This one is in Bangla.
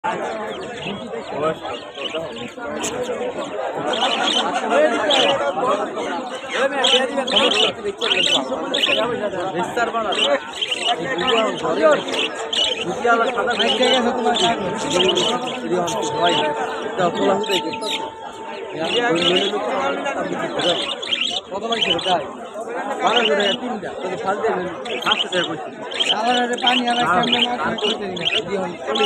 কত লাগছে তাই 12,000 তিনটা যদি ফাল দিয়ে 500 টাকা কইছি আমার পানি আর কেমন না করতে দিন দিও চলি